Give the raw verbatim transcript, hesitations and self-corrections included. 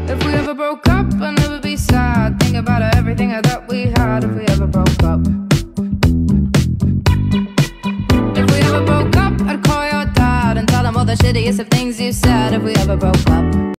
If we ever broke up, I'd never be sad. Think about everything I thought we had. If we ever broke up. If we ever broke up, I'd call your dad and tell him all the shittiest of things you said. If we ever broke up.